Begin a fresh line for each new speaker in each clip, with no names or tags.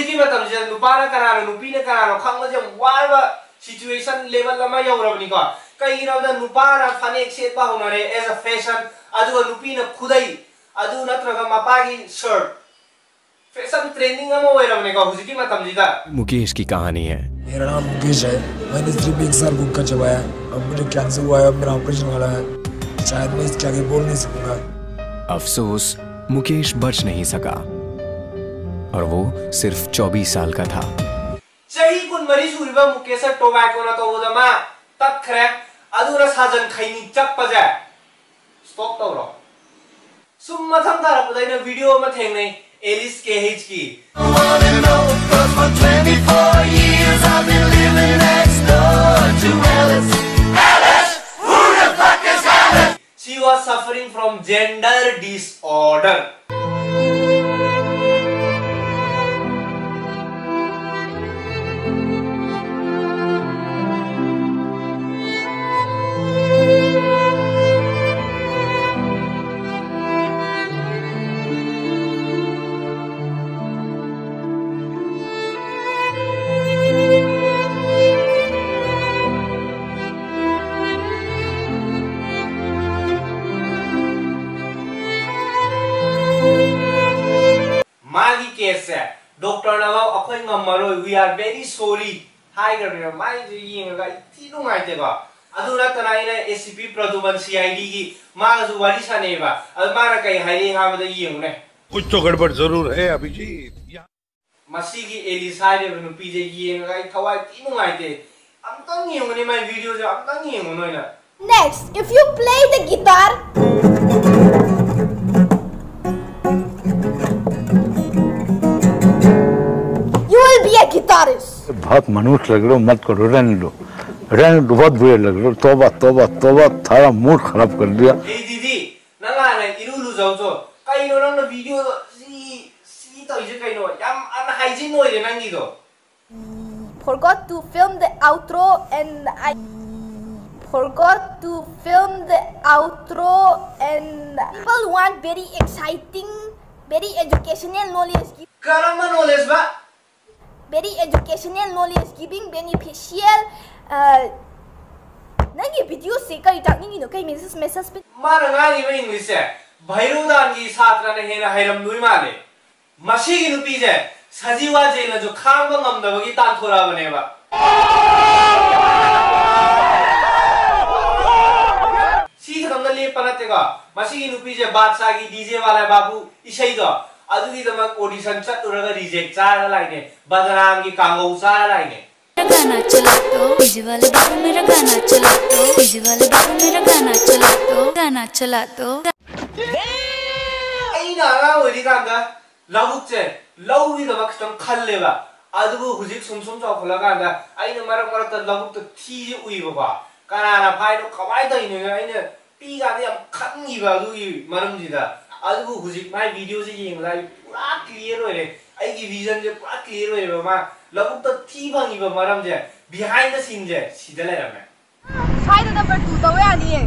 की मतलब जे नुपाना करानो नुपीना करानो खंगो जे वाइबा सिचुएशन लेवल लमा यौरबनी को कई रावदा नुपाना फनेक सेटबा होनरे एज अ फैशन अदुगा नुपीना खुदै अदु नत्रगा मपागी शर्ट फैशन ट्रेंडिंग अमा ओइरबने को हुजी की मतलब जिदा
मुकेश की कहानी है।
मेरा नाम मुकेश है। मैंने सिर्फ 1 साल भूख चबाया। अब मुझे कैंसर हुआ है। अब मेरा ऑपरेशन वाला है। शायद मैं इसके आगे बोल नहीं सकूंगा।
अफसोस मुकेश बच नहीं सका और वो सिर्फ 24 साल का था।
चही कुन मरी सुरिबा मुकेश टोबैको न तोबदमा तखरे अदुरा साजन खैनी चप्पजा स्टॉप तौरो सुम मथम तारपदैना वीडियो मा थेंगनै एलिस केएच की She was suffering from gender disorder. मागी केस है डॉक्टर ना अखोई ngमरो we are very sorry हाई गरे माई जे यिंगा इति नुंगाइते बा अदुना तनाइना एसीपी प्रदुमन सीआईडी की मागजु वारी सानेबा अद मारा कई हाइरे हामदा यिंगने
कुछ तो गड़बड़ जरूर है अभिजीत
मसी की एलिसाइडे बनु पीजे यिंगा थवाई इति नुंगाइते अमतंग यिंगने माई वीडियो जे अमतंग यिंगनोइना
Next, if you play the guitar, you will be a guitarist.
बहुत मनुष्य लग रहे हो मत करो रहने दो बहुत बुरे लग रहे हो तौबा तौबा तौबा थारा मूड खराब कर दिया
ए दीदी नंगा ने इरुलु जाउजो काइनो नंग वीडियो सी तइजे काइनो याम अनहाइजीन ओइरे नंगिदो
Forgot to film the outro and I forgot to film the outro and people want very exciting, very educational knowledge.
Karama knowledge ba?
Very educational knowledge giving beneficial. Nangi video se kai talking no kai message pe.
Mara ngani ba English se. Bhairudan ki छात्र ने हेना harem दुई माले. मसी की नुपी जे सजीवा jail जो खांग ngam की तान थोड़ा बनेबा. पनतेगा मसी नुपी जे बादशाह की डीजे वाला बाबू इसै दो अदुगी दमक ऑडिशन चतुरगा रिजेक्ट चारा लाइने बदनाम की कांगो चारा लाइने
गाना चला तो डीजे वाले बाबू मेरा गाना चला तो डीजे वाले बाबू मेरा गाना चला तो
ऐना गा ओरि गांगा लबुक जे लौवी दमक खतम खल्लेबा अदुगु हुजिक सुमसुम चौखला गांगा ऐना मरक मरक त लबुक त थीजे उइबा कानाना फाइनो कमाइ दैने ऐना पीगादे हम खंगीबा दुई मरमजिदा अदुगु हुजिक माय वीडियो से यिंगलाई पूरा क्लियर होरे आइगी विजन जे पूरा क्लियर होरे मा लबुक त थी भंगीबा मरम जे बिहाइंड द सीन जे सिदा लेरमे साइड नंबर 2 तवे आनी है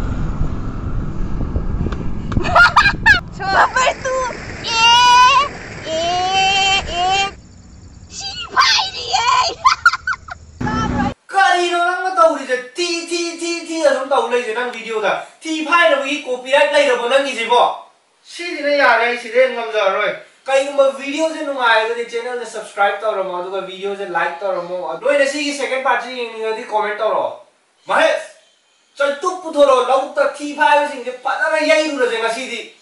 नंबर 2 ए सी फाइरी है करिनो नंग तौरी जे टी असम तौ लैजे नंग वीडियो दा टी फाइ रबगी कॉपीराइट लैरबो नंगी जेबो सिदिने यारे सिदे ngमजरोय कइगुम वीडियो जे नुंगायगदि चैनल ने सब्सक्राइब तौरमो अदुगा वीडियो जे लाइक तौरमो लोइने सिगी सेकंड पार्ट जे यिंगनिगदि कमेंट तौरो महेश चलतु पुथोरो लौक त टी फाइ सिंग जे पदरा यैरुर जे ngसिदि